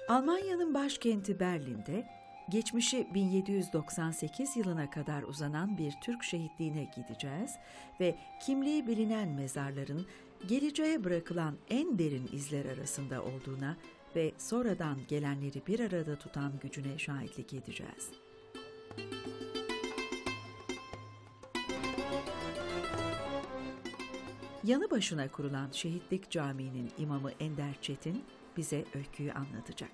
Almanya'nın başkenti Berlin'de geçmişi 1798 yılına kadar uzanan bir Türk şehitliğine gideceğiz ve kimliği bilinen mezarların geleceğe bırakılan en derin izler arasında olduğuna ve sonradan gelenleri bir arada tutan gücüne şahitlik edeceğiz. Yanı başına kurulan Şehitlik Camii'nin imamı Ender Çetin bize öyküyü anlatacak.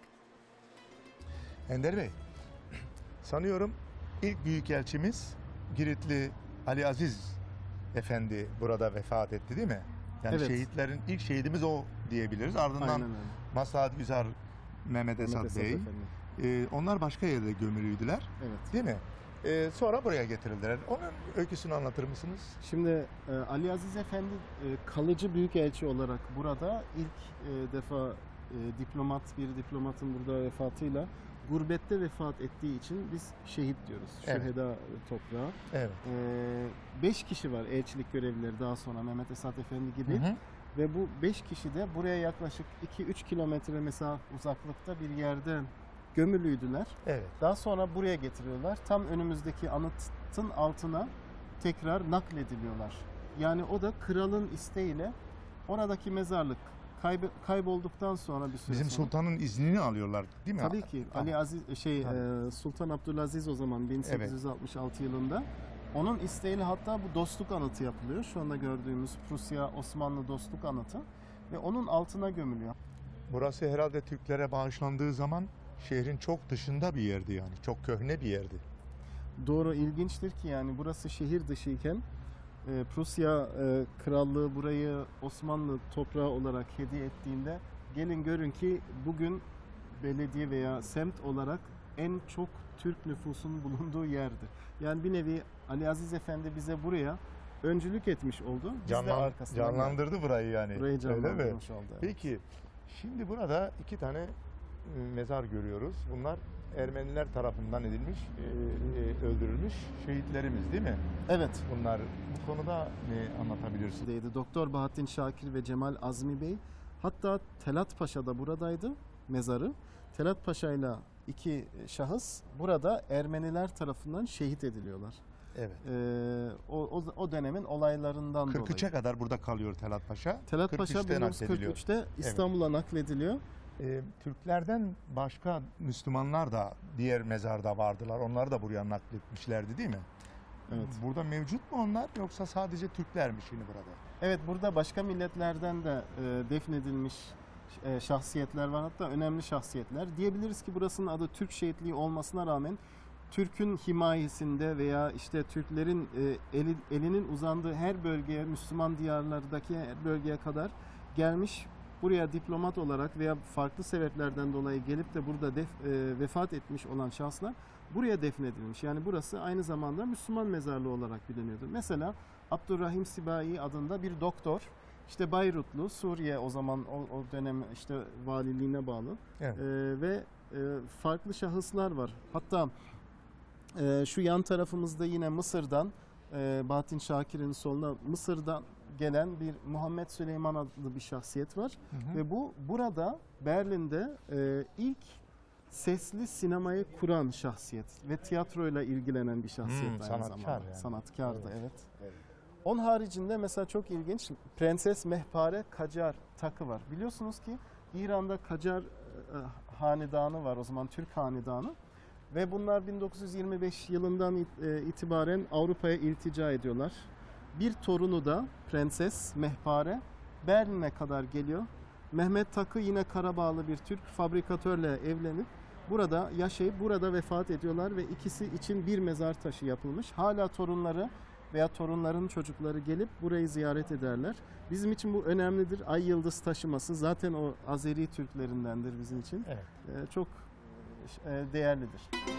Ender Bey, sanıyorum ilk büyükelçimiz Giritli Ali Aziz Efendi burada vefat etti, değil mi? Yani evet. Şehitlerin ilk şehidimiz o diyebiliriz. Ardından Maslahat Güzar Mehmet Esat Bey. Onlar başka yerde gömülüydüler. Evet. Değil mi? Sonra buraya getirildiler. Onun öyküsünü anlatır mısınız? Şimdi Ali Aziz Efendi kalıcı büyükelçi olarak burada ilk defa bir diplomatın burada vefatıyla gurbette vefat ettiği için biz şehit diyoruz. Evet. Şüheda toprağı. Evet. 5 kişi var elçilik görevlileri daha sonra Mehmet Esat Efendi gibi. Hı hı. Ve bu 5 kişi de buraya yaklaşık 2-3 kilometre mesafe uzaklıkta bir yerde gömülüydüler. Evet. Daha sonra buraya getiriyorlar. Tam önümüzdeki anıtın altına tekrar naklediliyorlar. Yani o da kralın isteğiyle oradaki mezarlık kaybolduktan sonra bir süre Bizim sonra. sultanın iznini alıyorlar, değil mi? Tabii ki. Tamam. Ali Aziz Sultan Abdülaziz o zaman 1866 yılında onun isteğiyle hatta bu dostluk anıtı yapılıyor. Şu anda gördüğümüz Prusya Osmanlı dostluk anıtı ve onun altına gömülüyor. Burası herhalde Türklere bağışlandığı zaman şehrin çok dışında bir yerdi yani. Çok köhne bir yerdi. Doğru, ilginçtir ki yani burası şehir dışıyken Prusya Krallığı burayı Osmanlı toprağı olarak hediye ettiğinde gelin görün ki bugün belediye veya semt olarak en çok Türk nüfusunun bulunduğu yerdir. Yani bir nevi Ali Aziz Efendi bize buraya öncülük etmiş oldu. Biz de arkasından canlandırdı burayı yani. Burayı canlandırmış oldu. Evet. Peki, şimdi burada 2 tane mezar görüyoruz. Bunlar Ermeniler tarafından edilmiş, öldürülmüş şehitlerimiz, değil mi? Evet. Bunlar bu konuda ne anlatabilirsiniz? Doktor Bahattin Şakir ve Cemal Azmi Bey, hatta Telat Paşa da buradaydı mezarı. Telat Paşa ile 2 şahıs burada Ermeniler tarafından şehit ediliyorlar. Evet. O dönemin olaylarından dolayı. 43'e kadar burada kalıyor Telat Paşa. Telat Paşa 1943'te İstanbul'a naklediliyor. Türklerden başka Müslümanlar da diğer mezarda vardılar. Onları da buraya nakletmişlerdi, değil mi? Evet. Burada mevcut mu onlar, yoksa sadece Türkler mi şimdi burada? Evet, burada başka milletlerden de defnedilmiş şahsiyetler var, hatta önemli şahsiyetler. Diyebiliriz ki burasının adı Türk şehitliği olmasına rağmen Türk'ün himayesinde veya işte Türklerin elinin uzandığı her bölgeye, Müslüman diyarlardaki her bölgeye kadar gelmiş, buraya diplomat olarak veya farklı sebeplerden dolayı gelip de burada vefat etmiş olan şahıslar buraya defnedilmiş. Yani burası aynı zamanda Müslüman mezarlığı olarak biliniyordu. Mesela Abdurrahim Sibai adında bir doktor, işte Bayrutlu, Suriye o zaman o dönem işte valiliğine bağlı. Evet. Ve farklı şahıslar var. Hatta şu yan tarafımızda yine Mısır'dan Bahattin Şakir'in soluna Mısır'dan gelen bir Muhammed Süleyman adlı bir şahsiyet var. Hı hı. Ve burada Berlin'de ilk sesli sinemayı kuran şahsiyet ve tiyatroyla ilgilenen bir şahsiyet aynı zamanda. Yani. Sanatkardı, evet. Onun haricinde mesela çok ilginç Prenses Mehpare Kacar takı var. Biliyorsunuz ki İran'da Kacar hanedanı var, o zaman Türk hanedanı. Ve bunlar 1925 yılından itibaren Avrupa'ya iltica ediyorlar. Bir torunu da Prenses Mehpare Berlin'e kadar geliyor. Mehmet Takı yine Karabağlı bir Türk fabrikatörle evlenip burada yaşayıp burada vefat ediyorlar ve ikisi için bir mezar taşı yapılmış. Hala torunları veya torunların çocukları gelip burayı ziyaret ederler. Bizim için bu önemlidir. Ay yıldız taşıması zaten o Azeri Türklerindendir bizim için. Evet. Çok değerlidir.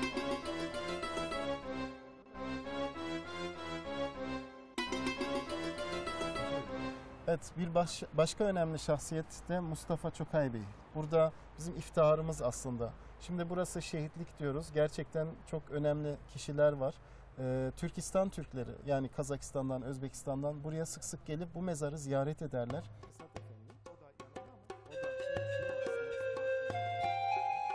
Evet, bir başka önemli şahsiyet de Mustafa Çokay Bey. Burada bizim iftiharımız aslında. Şimdi burası şehitlik diyoruz. Gerçekten çok önemli kişiler var. Türkistan Türkleri, yani Kazakistan'dan, Özbekistan'dan buraya sık sık gelip bu mezarı ziyaret ederler.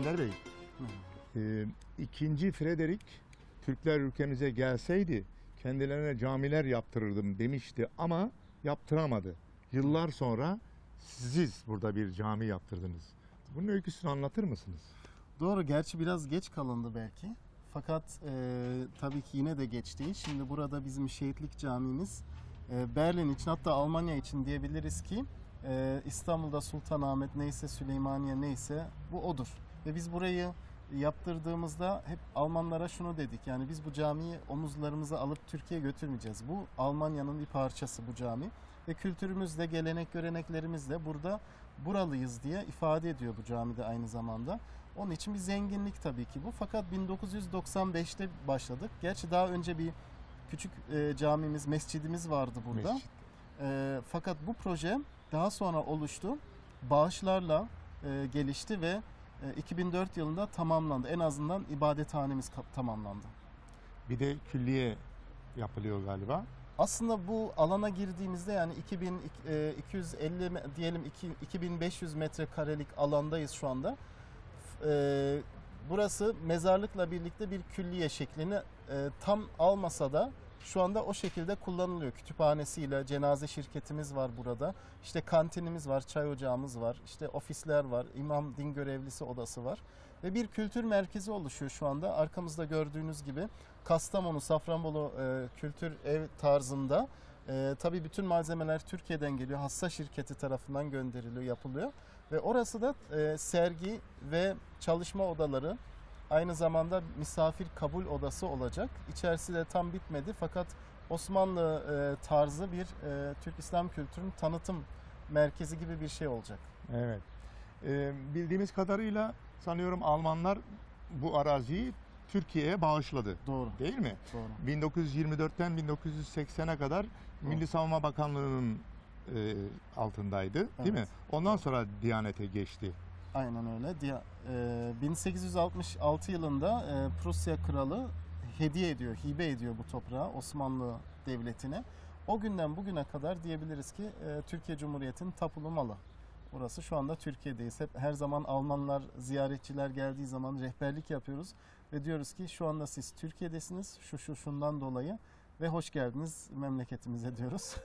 İskender Bey, İkinci Frederick Türkler ülkemize gelseydi kendilerine camiler yaptırırdım demişti ama yaptıramadı. Yıllar sonra siz burada bir cami yaptırdınız. Bunun öyküsünü anlatır mısınız? Doğru, gerçi biraz geç kalındı belki. Fakat tabii ki yine de geç değil. Şimdi burada bizim şehitlik camimiz Berlin için, hatta Almanya için diyebiliriz ki İstanbul'da Sultanahmet neyse, Süleymaniye neyse bu odur. Ve biz burayı yaptırdığımızda hep Almanlara şunu dedik: yani biz bu camiyi omuzlarımıza alıp Türkiye'ye götürmeyeceğiz. Bu Almanya'nın bir parçası bu cami ve kültürümüzle, gelenek göreneklerimizle burada buralıyız diye ifade ediyor bu camide aynı zamanda. Onun için bir zenginlik tabii ki bu. Fakat 1995'te başladık. Gerçi daha önce bir küçük camimiz, mescidimiz vardı burada. Fakat bu proje daha sonra oluştu. Bağışlarla gelişti ve 2004 yılında tamamlandı. En azından ibadethanemiz tamamlandı. Bir de külliye yapılıyor galiba. Aslında bu alana girdiğimizde, yani 2250 diyelim 2500 metrekarelik alandayız şu anda. Burası mezarlıkla birlikte bir külliye şeklini tam almasa da şu anda o şekilde kullanılıyor. Kütüphanesiyle, cenaze şirketimiz var burada. İşte kantinimiz var, çay ocağımız var, işte ofisler var, imam din görevlisi odası var. Ve bir kültür merkezi oluşuyor şu anda. Arkamızda gördüğünüz gibi Kastamonu, Safranbolu kültür ev tarzında. Tabii bütün malzemeler Türkiye'den geliyor. Hassa şirketi tarafından gönderiliyor, yapılıyor. Ve orası da sergi ve çalışma odaları, aynı zamanda misafir kabul odası olacak. İçerisi de tam bitmedi fakat Osmanlı tarzı bir Türk İslam kültürünün tanıtım merkezi gibi bir şey olacak. Evet. Bildiğimiz kadarıyla sanıyorum Almanlar bu araziyi Türkiye'ye bağışladı. Doğru. Değil mi? Doğru. 1924'ten 1980'e Doğru. Milli Savunma Bakanlığı'nın altındaydı, değil mi? Ondan sonra Diyanet'e geçti. Aynen öyle. 1866 yılında Prusya Kralı hediye ediyor, hibe ediyor bu toprağı Osmanlı Devleti'ne. O günden bugüne kadar diyebiliriz ki Türkiye Cumhuriyeti'nin tapulu malı. Burası şu anda Türkiye'deyiz. Her zaman Almanlar, ziyaretçiler geldiği zaman rehberlik yapıyoruz ve diyoruz ki şu anda siz Türkiye'desiniz, şundan dolayı ve hoş geldiniz memleketimize diyoruz.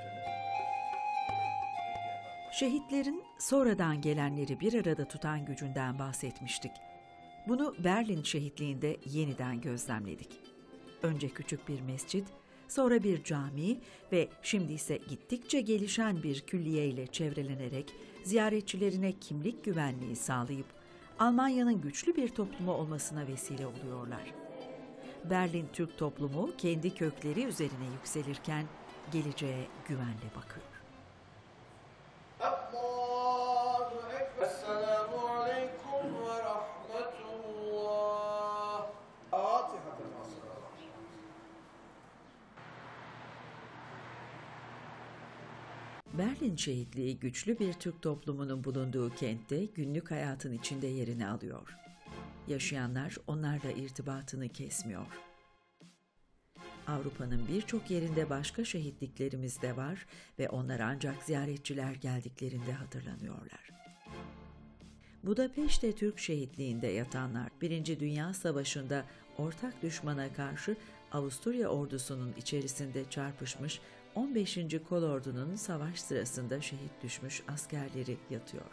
Şehitlerin sonradan gelenleri bir arada tutan gücünden bahsetmiştik. Bunu Berlin şehitliğinde yeniden gözlemledik. Önce küçük bir mescit, sonra bir cami ve şimdi ise gittikçe gelişen bir külliye ile çevrelenerek ziyaretçilerine kimlik güvenliği sağlayıp Almanya'nın güçlü bir toplumu olmasına vesile oluyorlar. Berlin Türk toplumu kendi kökleri üzerine yükselirken geleceğe güvenle bakıyor. Berlin şehitliği güçlü bir Türk toplumunun bulunduğu kentte günlük hayatın içinde yerini alıyor. Yaşayanlar onlarla irtibatını kesmiyor. Avrupa'nın birçok yerinde başka şehitliklerimiz de var ve onlar ancak ziyaretçiler geldiklerinde hatırlanıyorlar. Budapeşte Türk şehitliğinde yatanlar 1. Dünya Savaşı'nda ortak düşmana karşı Avusturya ordusunun içerisinde çarpışmış 15. Kolordu'nun savaş sırasında şehit düşmüş askerleri yatıyor.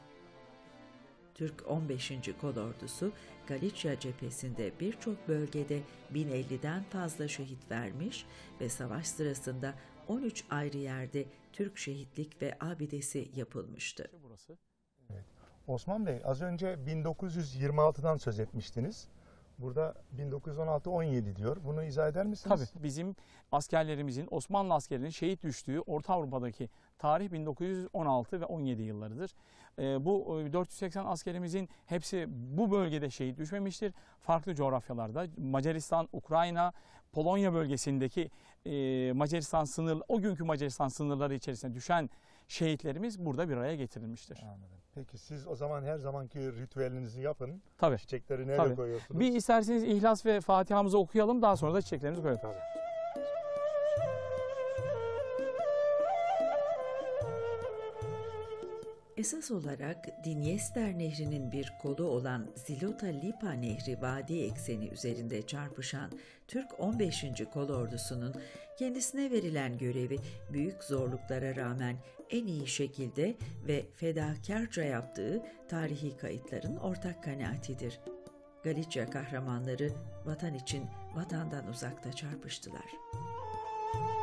Türk 15. Kolordusu Galicia cephesinde birçok bölgede 1050'den fazla şehit vermiş ve savaş sırasında 13 ayrı yerde Türk şehitlik ve abidesi yapılmıştı. Evet. Osman Bey, az önce 1926'dan söz etmiştiniz. Burada 1916-17 diyor. Bunu izah eder misiniz? Tabii. Bizim askerlerimizin, Osmanlı askerlerinin şehit düştüğü Orta Avrupa'daki tarih 1916 ve 17 yıllarıdır. Bu 480 askerimizin hepsi bu bölgede şehit düşmemiştir. Farklı coğrafyalarda Macaristan, Ukrayna, Polonya bölgesindeki Macaristan sınırları, o günkü Macaristan sınırları içerisine düşen şehitlerimiz burada bir araya getirilmiştir. Anladım. Peki siz o zaman her zamanki ritüelinizi yapın. Tabii. Çiçekleri nereye koyuyorsunuz? Bir isterseniz İhlas ve Fatiha'mızı okuyalım, daha sonra da çiçeklerimizi koyalım. Tabii. Esas olarak Dinyester Nehri'nin bir kolu olan Zilota-Lipa Nehri vadi ekseni üzerinde çarpışan Türk 15. Kolordusu'nun kendisine verilen görevi büyük zorluklara rağmen en iyi şekilde ve fedakarca yaptığı tarihi kayıtların ortak kanaatidir. Galicia kahramanları vatan için vatandan uzakta çarpıştılar.